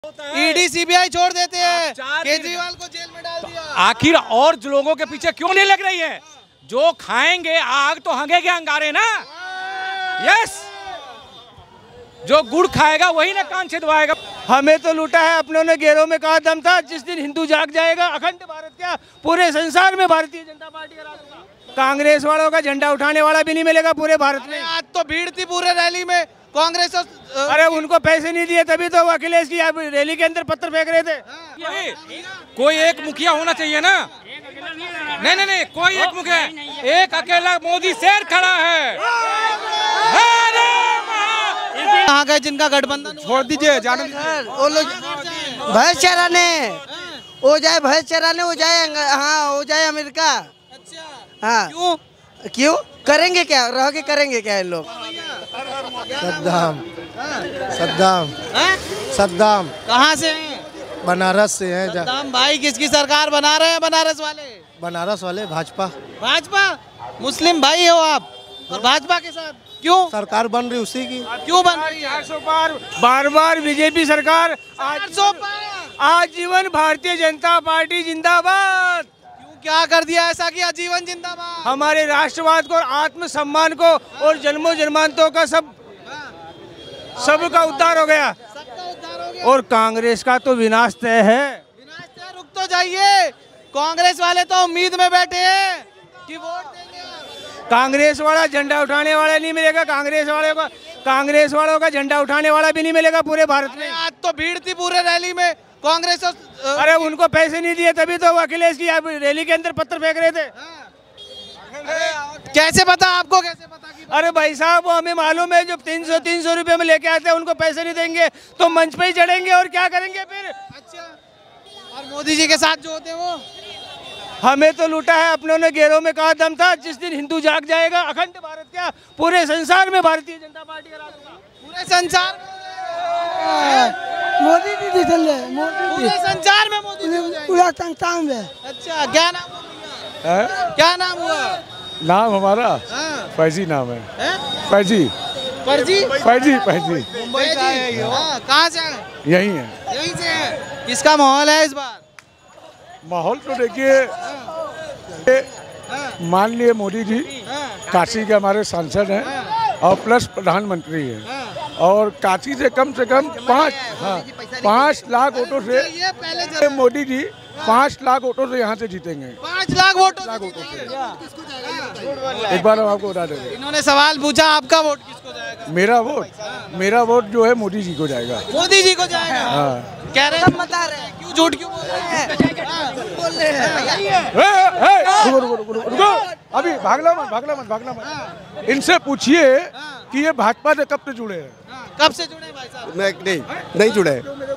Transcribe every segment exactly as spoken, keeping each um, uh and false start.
ED CBI छोड़ देते हैं, केजरीवाल को जेल में डाल दिया। आखिर और लोगों के पीछे क्यों नहीं लग रही है? जो खाएंगे आग तो हंगेगे अंगारे ना। यस, जो गुड़ खाएगा वही ना कान छिदवाएगा। हमें तो लूटा है अपनों ने, घेरों में कहा दम था। जिस दिन हिंदू जाग जाएगा, अखंड भारत क्या पूरे संसार में भारतीय जनता पार्टी का राज होगा। कांग्रेस वालों का झंडा उठाने वाला भी नहीं मिलेगा पूरे भारत में। आज तो भीड़ थी पूरे रैली में कांग्रेस। अरे उनको पैसे नहीं दिए तभी तो वो अखिलेश की रैली के अंदर पत्थर फेंक रहे थे। कोई, कोई एक मुखिया होना चाहिए ना। नहीं नहीं नहीं, कोई एक मुखिया, एक अकेला मोदी शेर खड़ा है। कहाँ गए जिनका गठबंधन? छोड़ दीजिए, जाने वो लोग भैंस चराने हो जाए, भैंस चराने हो जाए, हाँ हो जाए अमेरिका। हाँ क्यों क्यों करेंगे क्या, रह के करेंगे क्या ये लोग? सद्दाम सद्दाम सद्दाम कहाँ से हैं? बनारस से हैं। सद्दाम भाई किसकी सरकार बना रहे हैं? बनारस वाले, बनारस वाले भाजपा। भाजपा। मुस्लिम भाई हो आप और भाजपा के साथ क्यों सरकार बन रही उसी की। क्यों बन रही है? आठ सौ पार बार बार बीजेपी सरकार, आठ सौ पार आजीवन भारतीय जनता पार्टी जिंदाबाद। क्यों, क्या कर दिया ऐसा कि आजीवन जिंदाबाद? हमारे राष्ट्रवाद को और आत्मसम्मान को और जन्मों जन्मांतों का सब सबका उद्धार हो गया। सबका उद्धार हो गया और कांग्रेस का तो विनाश तय है। विनाश तय। रुक तो जाइए, कांग्रेस वाले तो उम्मीद में बैठे हैं कि वोट देंगे। कांग्रेस वाला झंडा उठाने वाला नहीं मिलेगा। कांग्रेस वाले को कांग्रेस वालों का झंडा उठाने वाला भी नहीं मिलेगा पूरे भारत में। आज तो भीड़ थी पूरे रैली में कांग्रेस। अरे उनको पैसे नहीं दिए तभी तो वो अखिलेश की रैली के अंदर पत्थर फेंक रहे थे। कैसे पता आपको? कैसे पता कि? अरे भाई साहब, वो हमें मालूम है, जो तीन सौ तीन सौ रुपये में लेके आते हैं उनको पैसे नहीं देंगे तो मंच पे ही चढ़ेंगे और क्या करेंगे फिर। अच्छा, और मोदी जी के साथ जो होते हैं वो? हमें तो लूटा है अपनों ने, घेरों में कहा दम था। जिस दिन हिंदू जाग जाएगा, अखंड भारत क्या पूरे संसार में भारतीय जनता पार्टी का राज होगा। पूरे संसार मोदी दीदी चल रहे, मोदी पूरे संसार में मोदी जी हो जाएंगे। पूरा संस्थान में। अच्छा, क्या नाम हुआ? क्या नाम हुआ? नाम हमारा हाँ। फैजी नाम है। हैं? फैजी फर्जी फैजी फैजी मुंबई से आए हो? हाँ, कहाँ से आए? यही है। यहीं से है। किसका माहौल है इस बार? माहौल तो देखिए, मान लिए मोदी जी काशी के हमारे सांसद हैं और प्लस प्रधानमंत्री हैं और काशी से कम से कम पाँच हाँ पाँच लाख वोटों से ये पहले मोदी जी पाँच लाख वोटों से यहाँ से जीतेंगे। पाँच लाख वोट लाख वोटों से एक बार हम आपको बता देंगे। इन्होंने सवाल पूछा, आपका वोट किसको जाएगा? मेरा वोट मेरा वोट जो है मोदी जी को जाएगा। मोदी जी को जाएगा। हाँ। कह रहे हैं, बता रहे हैं, क्यों झूठ क्यों बोल रहे हैं? हाँ, बोल रहे हैं। रुको रुको रुको रुको रुको, अभी भागला मत भागला मत भागला मत। इनसे पूछिए कि ये भाजपा से कब से जुड़े हैं। कब से जुड़े भाई साहब? मैं नहीं नहीं जुड़े।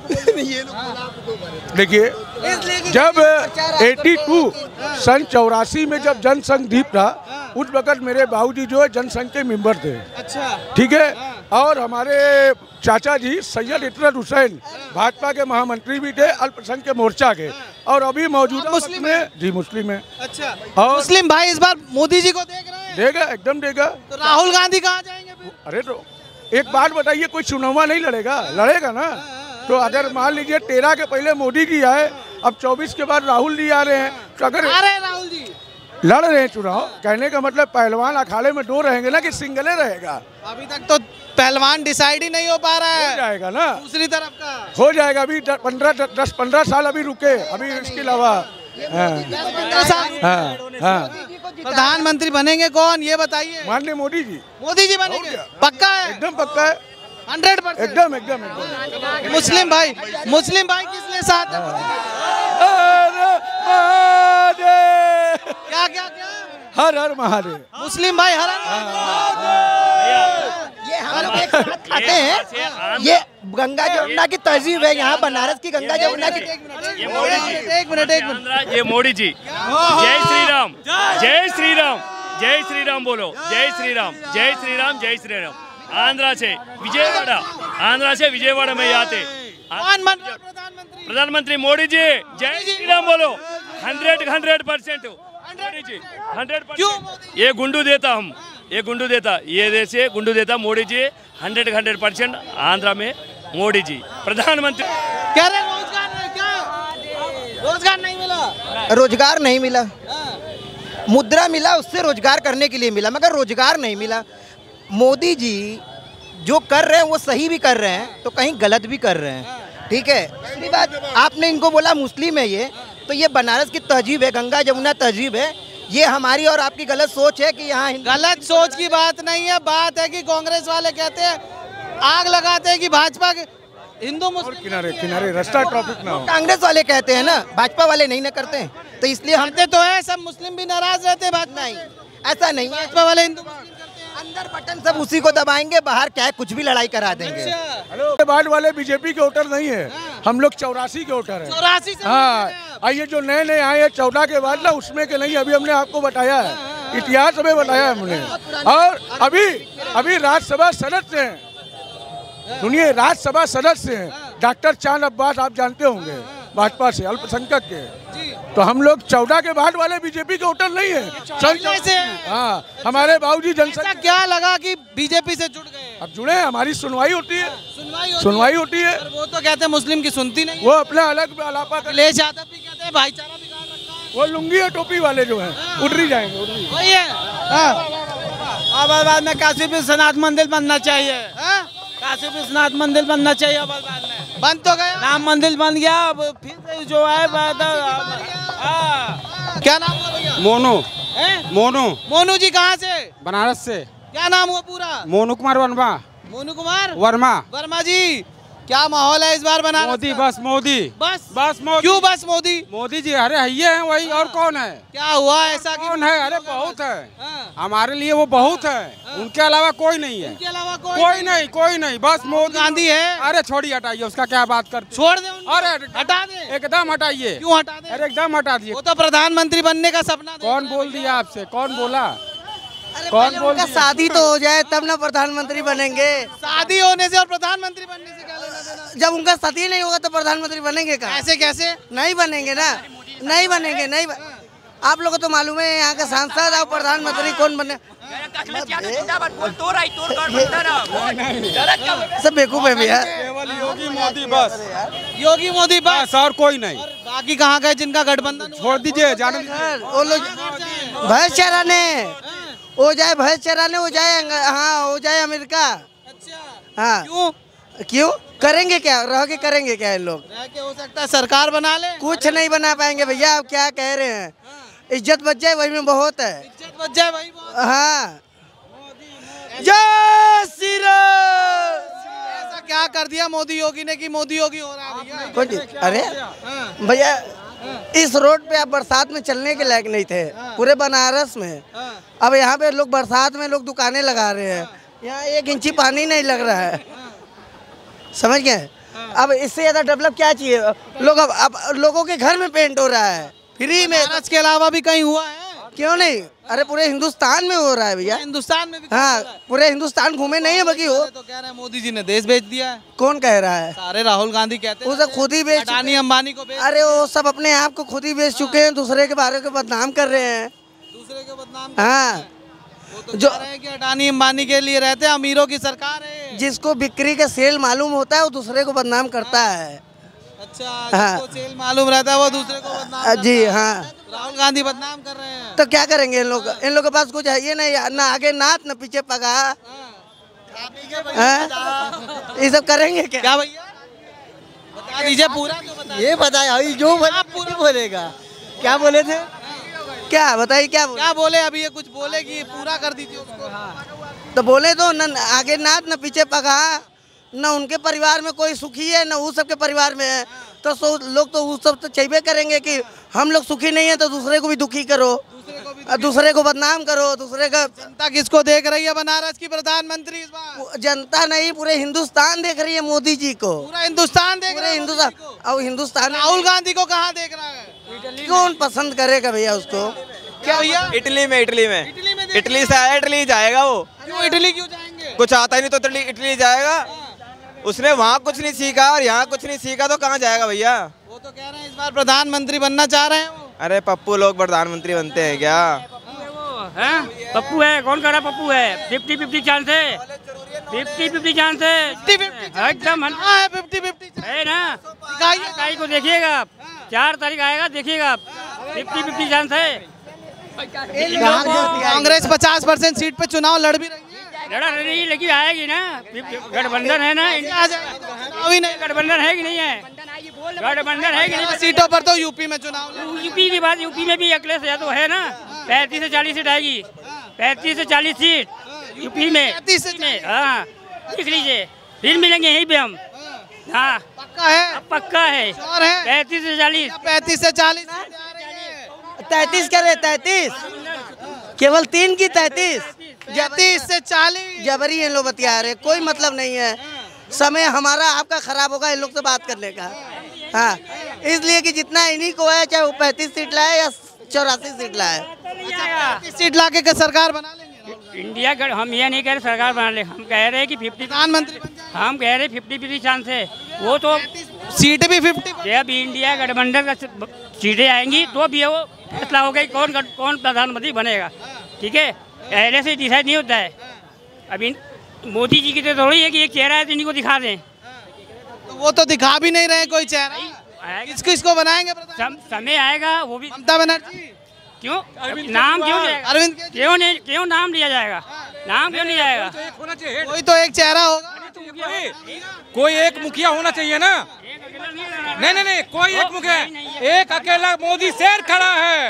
देखिए, जब बयासी सन चौरासी में जब जनसंघ दीप था, उस वक्त मेरे बाबूजी जो है जनसंघ के मेंबर थे। अच्छा, ठीक है। और हमारे चाचा जी सैयद इतरत हुसैन भाजपा के महामंत्री भी थे, अल्पसंख्यक मोर्चा के, और अभी मौजूदा मुस्लिम में जी मुस्लिम है। अच्छा, और मुस्लिम भाई इस बार मोदी जी को देख रहे हैं? देगा, एकदम देगा। तो राहुल गांधी कहाँ जाएंगे फिर? अरे तो एक बात बताइए, कोई चुनाव नहीं लड़ेगा? लड़ेगा ना। तो अगर मान लीजिए तेरह के पहले मोदी जी आए, अब चौबीस के बाद राहुल जी आ रहे हैं, तो अगर आ रहे हैं राहुल जी, लड़ रहे हैं चुनाव, कहने का मतलब पहलवान अखाड़े में दो रहेंगे ना कि सिंगले रहेगा? अभी तक तो पहलवान डिसाइड ही नहीं हो पा रहा हो है। जाएगा ना, दूसरी तरफ का हो जाएगा। अभी पंद्रह दस पंद्रह साल अभी रुके, अभी इसके अलावा हाँ हाँ हाँ प्रधानमंत्री बनेंगे कौन, ये बताइए? माननीय मोदी जी। मोदी जी बनेंगे, पक्का है? एकदम पक्का है, हंड्रेड परसेंट एकदम एकदम एकदम। मुस्लिम भाई, मुस्लिम भाई किस लिए साथ है? क्या क्या क्या? हर हर महादेव। मुस्लिम भाई हर ये हम लोग एक साथ खाते हैं। ये गंगा जमुना की तहजीब है, यहाँ बनारस की गंगा जमुना की। एक मिनट एक मिनट, ये मोदी जी, जय श्री राम, जय श्री राम, जय श्री राम बोलो, जय श्री राम, जय श्री राम, जय श्री राम। आंध्रा से विजयवाड़ा, आंध्रा से विजयवाड़ा में आते कौन बन रहा है प्रधानमंत्री? प्रधानमंत्री मोदी जी, जय श्री राम बोलो। Hundred hundred percent Modi ji, hundred percent. ये गुंडू देता हम, ये गुंडू देता, ये देश से गुंडू देता Modi ji. Hundred hundred percent Andhra में मोदी जी प्रधानमंत्री। कह रहे रोजगार नहीं, क्या रोजगार नहीं मिला? रोजगार नहीं मिला, मुद्रा मिला, उससे रोजगार करने के लिए मिला, मगर रोजगार नहीं मिला। मोदी जी जो कर रहे हैं वो सही भी कर रहे हैं तो कहीं गलत भी कर रहे हैं, ठीक है। दूसरी बात, आपने इनको बोला मुस्लिम है ये, तो ये बनारस की तहजीब है, गंगा जमुना तहजीब है। ये हमारी और आपकी गलत सोच है कि यहाँ गलत सोच की बात नहीं है, बात है कि कांग्रेस वाले कहते हैं, आग लगाते हैं कि भाजपा के हिंदू मुस्लिम किनारे किनारे रास्ता ट्रैफिक ना हो। कांग्रेस वाले कहते हैं ना, भाजपा वाले नहीं ना करते हैं, तो इसलिए हम करते तो है, सब मुस्लिम भी नाराज रहते हैं, बात नहीं, ऐसा नहीं है। भाजपा वाले हिंदू मुस्लिम करते हैं। अंदर बटन सब उसी को दबाएंगे, बाहर क्या है कुछ भी लड़ाई करा देंगे। के बाद वाले बीजेपी के वोटर नहीं है, हम लोग चौरासी के वोटर है। चौरासी से हाँ, आइए जो नए नए आए हैं चौदह के बाद ना, उसमें के नहीं, अभी हमने आपको बताया है, इतिहास हमें बताया हमने। और अभी अभी राज्यसभा सदस्य हैं, सुनिए, राज्यसभा सदस्य हैं डॉक्टर चांद अब्बास, आप जानते होंगे, भाजपा से, अल्पसंख्यक के। तो हम लोग चौदह के बाद वाले बीजेपी के वोटर नहीं है, सन से। हाँ, हमारे बाबूजी ऐसा जनसंख्या। क्या लगा कि बीजेपी से जुड़ गए? अब जुड़े, हमारी सुनवाई होती है, सुनवाई होती सुनवाई होती है। और वो तो कहते हैं मुस्लिम की सुनती नहीं। वो अपना अलग अलापा कर, अखिलेश यादव भी कहते हैं भाईचारा बिगाड़ रखा है। वो लुंगी और टोपी वाले जो हैं उधर जाएंगे, उधर। वही है। आबाद में काशी विश्वनाथ मंदिर बनना चाहिए, हाँ? काशी विश्वनाथ मंदिर बनना चाहिए आबाद में। बन तो गया, राम मंदिर बन गया, अब फिर से जो है बात- हाँ। क्या नाम हुआ भैया? मोनू हैं? मोनू मोनू जी कहाँ से? बनारस से। क्या नाम हुआ पूरा? मोनू कुमार वर्मा मोनू कुमार वर्मा। वर्मा जी, क्या माहौल है इस बार बनारस मोदी, का? बस मोदी, बस बस मोदी। क्यों बस मोदी? मोदी जी, अरे ये हैं वही, और कौन है? क्या हुआ ऐसा कि कौन है? अरे बहुत है, हाँ। हमारे लिए वो बहुत है, उनके अलावा कोई नहीं है, उनके अलावा कोई कोई नहीं, कोई नहीं, बस मोदी गांधी है। अरे छोड़िए, हटाइए, उसका क्या बात कर, छोड़ दे उनको। अरे हटा दे। एकदम हटाइए, क्यों हटा दे? अरे एकदम हटा दिए। वो तो प्रधानमंत्री बनने का सपना देख कौन रहा है बोल भैया। दिया आपसे, कौन बोला? अरे कौन पहले बोल उनका दिया? शादी तो हो जाए तब ना प्रधानमंत्री बनेंगे। शादी होने से और प्रधानमंत्री बनने से क्या लेना देना? जब उनका शादी नहीं होगा तो प्रधानमंत्री बनेंगे कहाँ? ऐसे कैसे? नहीं बनेंगे ना, नहीं बनेंगे, नहीं बन... आप लोगों को तो मालूम है यहाँ का सांसद और प्रधानमंत्री कौन बने। सब बेवकूफ है भैया। केवल योगी मोदी बस, योगी मोदी बस। बस और कोई नहीं। और बाकी कहाँ गए जिनका गठबंधन हुआ? छोड़ दीजिए, जाने दीजिए। सर, वो लोग भैंस चराने हो जाए, भैंस चराने हो जाए, अंग- हाँ हो जाए अमेरिका। अच्छा, हाँ, क्यों? क्यों करेंगे, क्या रह के करेंगे क्या ये लोग? रह के हो सकता है सरकार बना ले। कुछ नहीं बना पाएंगे भैया, आप क्या कह रहे हैं? इज्जत बच जाए वही में बहुत है। इज्जत बच जाए भाई बहुत। हाँ, जय श्री राम। ऐसा क्या कर दिया मोदी योगी ने कि मोदी योगी हो रहा है भैया? कुछ, अरे भैया इस रोड पे आप बरसात में चलने के लायक नहीं थे पूरे बनारस में। अब यहाँ पे लोग बरसात में लोग दुकानें लगा रहे हैं, यहाँ एक इंची पानी नहीं लग रहा है, समझ गए? अब इससे ज्यादा डेवलप क्या चाहिए? लोग अब, अब लोगों के घर में पेंट हो रहा है फ्री में। बनारस के अलावा भी कहीं हुआ है? क्यों नहीं? अरे पूरे हिंदुस्तान में हो रहा है भैया। हिंदुस्तान में भी हाँ, पूरे हिंदुस्तान घूमे नहीं है बाकी हो। तो कह रहे हैं मोदी जी ने देश बेच दिया है। कौन कह रहा है? सारे राहुल गांधी कहते हैं वो सब खुद ही बेच अडानी अंबानी को बेच, अरे वो सब अपने आप को खुद ही बेच चुके हैं, दूसरे के बारे में बदनाम कर रहे हैं। दूसरे के बदनाम। हाँ, वो तो जो- कह रहे हैं कि अडानी अंबानी के लिए रहते हैं, अमीरों की सरकार है। जिसको बिक्री का सेल मालूम होता है वो दूसरे को बदनाम करता है। अच्छा, हाँ। जिसको सेल मालूम रहता है वो दूसरे को बदनाम करता जी है। हाँ, राहुल गांधी बदनाम कर रहे हैं। तो क्या करेंगे इन लोग? इन लोग के पास कुछ है ये नहीं, ना आगे नाथ न पीछे पगा। हाँ? ये सब करेंगे क्या? क्या भैया बता दीजिए पूरा, तो बता ये बताया जो आप पूरा बोलेगा। क्या बोले थे? क्या बताइए, क्या बोले? क्या बोले अभी? ये कुछ बोले कि पूरा कर दीजिए उसको। तो बोले तो न आगे नाथ न पीछे पगा, न उनके परिवार में कोई सुखी है न वो सबके परिवार में है। तो सो लोग तो वो सब तो चाहिए करेंगे कि हम लोग सुखी नहीं है तो दूसरे को भी दुखी करो, दूसरे को बदनाम करो, दूसरे का। जनता किसको देख रही है बनारस की प्रधानमंत्री इस बार? जनता नहीं, पूरे हिंदुस्तान देख रही है मोदी जी को। पूरा हिंदुस्तान देख रहा पूरे है हिंदुस्तान। मोदी जी को। और हिंदुस्तान राहुल गांधी को कहाँ देख रहा है? कौन पसंद करेगा भैया उसको? क्या भैया? इटली में इटली में इटली में देख इटली से आया, इटली जाएगा वो। क्यों इटली क्यों जाएंगे? कुछ आता ही नहीं तो इटली इटली जाएगा। उसने वहाँ कुछ नहीं सीखा और यहाँ कुछ नहीं सीखा तो कहाँ जाएगा भैया? वो तो कह रहे हैं इस बार प्रधानमंत्री बनना चाह रहे हैं वो। अरे पप्पू लोग प्रधानमंत्री बनते हैं क्या? हैं? पप्पू है, कौन कह रहा पप्पू है? फिफ्टी फिफ्टी चांस है। फिफ्टी फिफ्टी चांस है एकदम फिफ्टी फिफ्टी है ना। तारीख को देखिएगा आप, चार तारीख आएगा देखिएगा आप, फिफ्टी फिफ्टी चांस है। कांग्रेस पचास परसेंट सीट पे चुनाव लड़ भी रही है, लड़ा रही है लेकिन आएगी ना, गठबंधन है ना, गठबंधन है कि नहीं है, गठबंधन है कि नहीं। सीटों पर तो यूपी में चुनाव, यूपी की बात, यूपी में भी अखिलेश यादव है ना, पैंतीस से चालीस सीट आएगी, पैंतीस से चालीस सीट यूपी में, हाँ देख लीजिए, फिर मिलेंगे यहीं पे हम। हाँ पक्का है, पक्का है, पैंतीस से चालीस, पैंतीस से चालीस, तैतीस करे, तैतीस केवल तीन की तैतीस, तीस से चालीस जबरी ये लोग बतिया रहे, कोई मतलब नहीं है। समय हमारा आपका खराब होगा इन लोग से बात करने का। हाँ इसलिए कि जितना इन्हीं को है, चाहे वो पैंतीस सीट लाए या चौरासी सीट लाए, पैंतीस सीट ला के सरकार बना लेंगे इंडिया। हम ये नहीं कह रहे सरकार बना ले, हम कह रहे हैं कि फिफ्टी प्रधानमंत्री, हम कह रहे फिफ्टी फिफ्टी चांस है। वो तो सीट भी फिफ्टी, जब इंडिया गठबंधन का सीटें आएंगी तो भी वो फैसला होगा कि कौन कौन प्रधानमंत्री बनेगा। ठीक है, पहले से डिसाइड नहीं होता है। अभी मोदी जी की तो थोड़ी है कि एक चेहरा है तो इन्हीं को दिखा दें, तो वो तो दिखा भी नहीं रहे कोई चेहरा, किसको इसको बनाएंगे सम, समय आएगा वो भी। ममता बनर्जी क्यों नाम क्यों अरविंद क्यों नहीं क्यों नाम लिया जाएगा, नाम क्यों नहीं जाएगा, कोई तो एक चेहरा होगा, कोई एक मुखिया होना चाहिए ना। नहीं नहीं नहीं कोई एक मुखिया, एक अकेला मोदी शेर खड़ा है,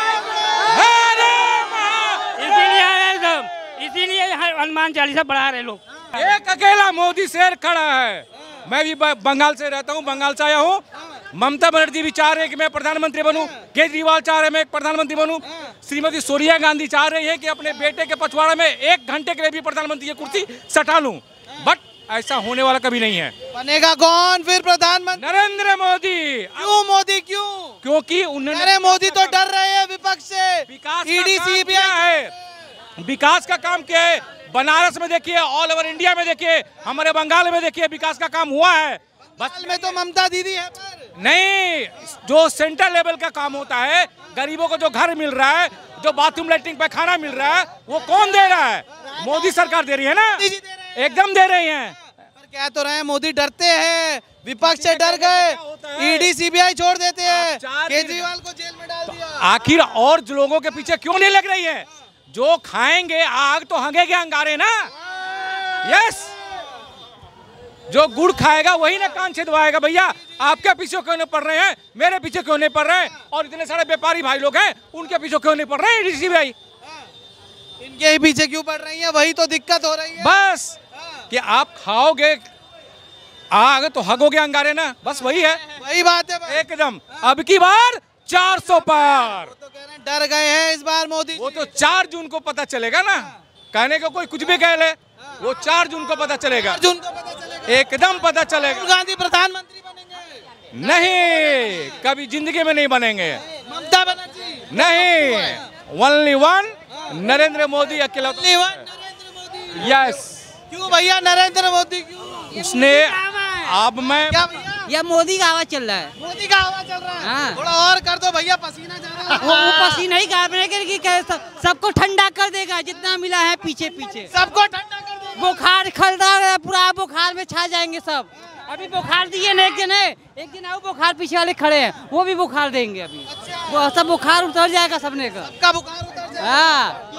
इसीलिए सब इसीलिए हनुमान चालीसा पढ़ा रहे लोग। एक अकेला मोदी शेर खड़ा है। मैं भी बंगाल से रहता हूँ, बंगाल से आया हूँ। ममता बनर्जी भी चाह रहे हैं कि मैं प्रधानमंत्री बनूं, केजरीवाल चाह रहे हैं मैं प्रधानमंत्री बनूं, श्रीमती सोनिया गांधी चाह रही है कि अपने बेटे के पछवाड़े में एक घंटे के लिए भी प्रधानमंत्री की कुर्सी सटा लूं, बट ऐसा होने वाला कभी नहीं है। बनेगा कौन फिर प्रधानमंत्री? नरेंद्र मोदी। क्यों मोदी क्यों? क्योंकि उन्होंने, अरे मोदी तो डर रहे हैं विपक्ष से, विकास ईडी सीबीआई है, विकास का काम क्या है? बनारस में देखिए, ऑल ओवर इंडिया में देखिए, हमारे बंगाल में देखिए, विकास का काम हुआ है। बस में तो ममता दीदी है पर नहीं, जो सेंट्रल लेवल का काम होता है, गरीबों को जो घर मिल रहा है, जो बाथरूम लैट्रिन पे खाना मिल रहा है, वो कौन दे रहा है? मोदी सरकार दे रही है ना, एकदम दे रही है। पर क्या तो रहे हैं, मोदी डरते हैं, विपक्ष से डर गए, ईडी सीबीआई छोड़ देते हैं, केजरीवाल को जेल में डाल दिया। आखिर और लोगों के पीछे क्यों नहीं लग रही है? जो खाएंगे आग तो हंगेगे अंगारे ना। यस, जो गुड़ खाएगा वही ना कान छिदवाएगा। भैया आपके पीछे क्यों नहीं पड़ रहे हैं, मेरे पीछे क्यों नहीं पड़ रहे हैं, और इतने सारे व्यापारी भाई लोग हैं उनके पीछे क्यों नहीं पड़ रहे हैं डीसी भाई? इनके ही पीछे क्यों पड़ रही है, वही तो दिक्कत हो रही है। बस कि आप खाओगे आग तो हगोगे अंगारे ना, बस वही है, वही बात है एकदम। अब की बार चार सौ पार, तो कह रहे हैं डर गए हैं इस बार मोदी। वो तो चार जून को पता चलेगा ना, कहने को कोई कुछ भी कह ले, वो चार जून को पता चलेगा, जून को पता चलेगा, एकदम पता चलेगा। राहुल गांधी प्रधानमंत्री बनेंगे? नहीं, कभी जिंदगी में नहीं बनेंगे। ममता बनर्जी? नहीं, ओनली वन नरेंद्र मोदी अकेला। यस। क्यों भैया नरेंद्र मोदी क्यों? उसने, अब मैं क्या भैया? या मोदी का आवाज चल रहा है, मोदी का हवा चल रहा है। हाँ। थोड़ा और कर दो भैया, पसीना जा रहा है। वो, वो पसीना ही गाड़ने के कि सबको ठंडा कर देगा, जितना मिला है पीछे पीछे सबको ठंडा कर देगा। बुखार खलदा है पूरा, बुखार में छा जाएंगे सब। अभी बुखार दिए ना, एक दिन है, एक दिन आओ बुखार पीछे वाले खड़े हैं, वो भी बुखार देंगे अभी। अच्छा। वो सब बुखार उतर जाएगा सबने का, सबका बुखार उतर जाएगा। हाँ।